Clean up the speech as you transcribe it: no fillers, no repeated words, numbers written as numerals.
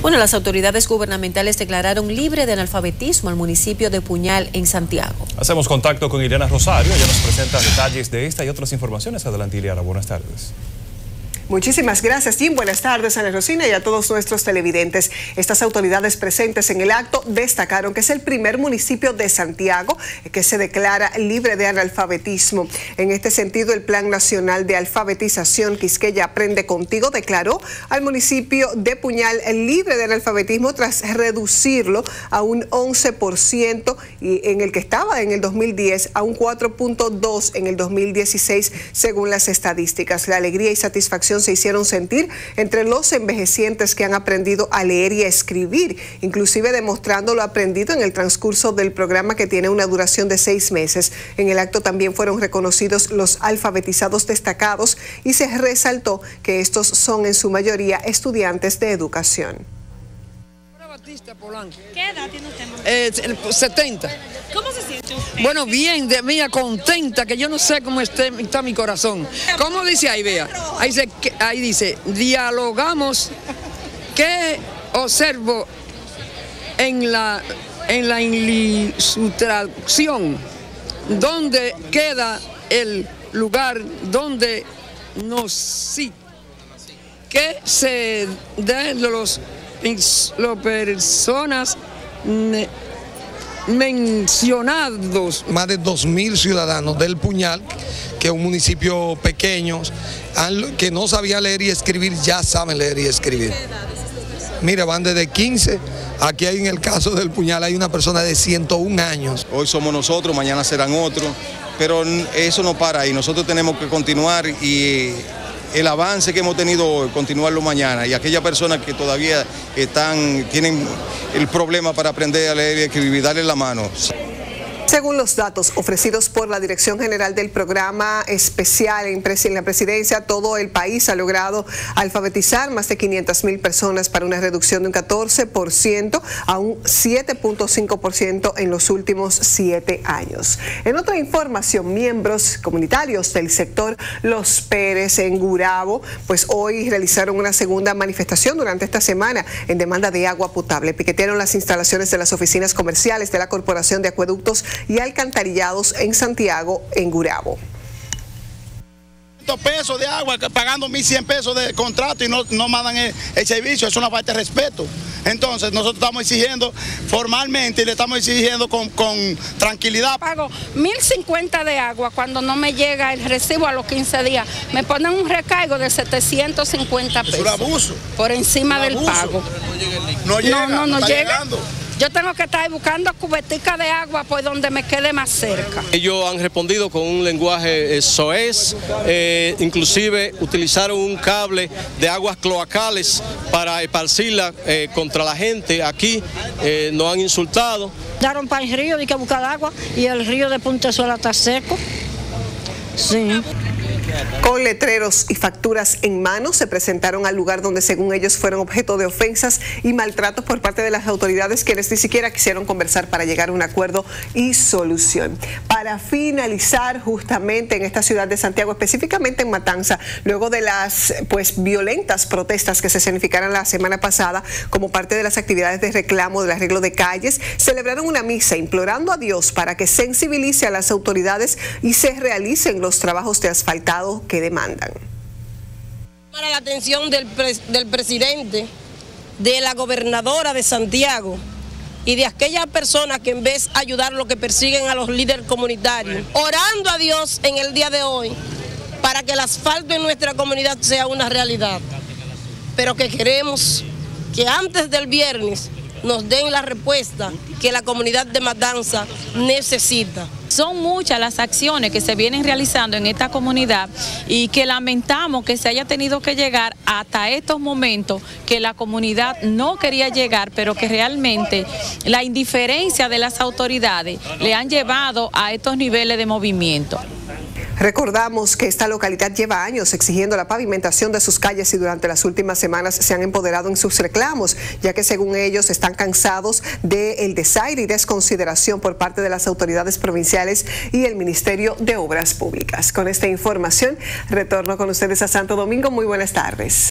Bueno, las autoridades gubernamentales declararon libre de analfabetismo al municipio de Puñal, en Santiago. Hacemos contacto con Ileana Rosario, ella nos presenta detalles de esta y otras informaciones. Adelante, Ileana, buenas tardes. Muchísimas gracias, Jim. Buenas tardes, Ana Rosina, y a todos nuestros televidentes. Estas autoridades presentes en el acto destacaron que es el primer municipio de Santiago que se declara libre de analfabetismo. En este sentido, el Plan Nacional de Alfabetización Quisqueya Aprende Contigo declaró al municipio de Puñal libre de analfabetismo tras reducirlo a un 11% y en el que estaba en el 2010 a un 4.2% en el 2016, según las estadísticas. La alegría y satisfacción se hicieron sentir entre los envejecientes que han aprendido a leer y a escribir, inclusive demostrando lo aprendido en el transcurso del programa, que tiene una duración de 6 meses. En el acto también fueron reconocidos los alfabetizados destacados y se resaltó que estos son en su mayoría estudiantes de educación. ¿Qué edad tiene usted? 70. ¿Cómo se siente usted? Bueno, bien, de mía contenta, que yo no sé cómo está mi corazón. ¿Cómo dice ahí, vea? Ahí dice, dialogamos. ¿Qué observo en la ilustración? ¿Dónde queda el lugar donde nos sí? ¿Qué se de las personas mencionados? Más de 2.000 ciudadanos del Puñal, que es un municipio pequeño, que no sabía leer y escribir, ya saben leer y escribir. Mira, van desde 15, aquí hay en el caso del Puñal, hay una persona de 101 años. Hoy somos nosotros, mañana serán otros, pero eso no para ahí, nosotros tenemos que continuar y el avance que hemos tenido hoy, continuarlo mañana, y aquellas personas que todavía tienen el problema para aprender a leer y escribir, darle la mano. Según los datos ofrecidos por la Dirección General del Programa Especial en la Presidencia, todo el país ha logrado alfabetizar más de 500,000 personas para una reducción de un 14% a un 7.5% en los últimos 7 años. En otra información, miembros comunitarios del sector Los Pérez en Gurabo, pues hoy realizaron una segunda manifestación durante esta semana en demanda de agua potable. Piquetearon las instalaciones de las oficinas comerciales de la Corporación de Acueductos y Alcantarillados en Santiago, en Gurabo. $100 de agua, pagando 1.100 pesos de contrato y no mandan el servicio, es una falta de respeto. Entonces nosotros estamos exigiendo formalmente y le estamos exigiendo con tranquilidad. Pago 1.050 de agua cuando no me llega el recibo a los 15 días. Me ponen un recargo de 750 pesos. Es un abuso. Por encima del pago. No llega. No llega. Yo tengo que estar buscando cubetica de agua por donde me quede más cerca. Ellos han respondido con un lenguaje soez, inclusive utilizaron un cable de aguas cloacales para esparcirla contra la gente. Aquí nos han insultado. Daron para el río, hay que buscar agua, y el río de Puntezuela está seco. Sí. Con letreros y facturas en mano se presentaron al lugar donde, según ellos, fueron objeto de ofensas y maltratos por parte de las autoridades, quienes ni siquiera quisieron conversar para llegar a un acuerdo y solución. Para finalizar, justamente en esta ciudad de Santiago, específicamente en Matanza, luego de las violentas protestas que se escenificaron la semana pasada como parte de las actividades de reclamo del arreglo de calles, celebraron una misa implorando a Dios para que sensibilice a las autoridades y se realicen los trabajos de asfaltado que demandan. Para la atención del presidente, de la gobernadora de Santiago y de aquellas personas que en vez de ayudar lo que persiguen a los líderes comunitarios, orando a Dios en el día de hoy para que el asfalto en nuestra comunidad sea una realidad, pero que queremos que antes del viernes nos den la respuesta que la comunidad de Matanza necesita. Son muchas las acciones que se vienen realizando en esta comunidad y que lamentamos que se haya tenido que llegar hasta estos momentos que la comunidad no quería llegar, pero que realmente la indiferencia de las autoridades le han llevado a estos niveles de movimiento. Recordamos que esta localidad lleva años exigiendo la pavimentación de sus calles y durante las últimas semanas se han empoderado en sus reclamos, ya que según ellos están cansados del desaire y desconsideración por parte de las autoridades provinciales y el Ministerio de Obras Públicas. Con esta información retorno con ustedes a Santo Domingo. Muy buenas tardes.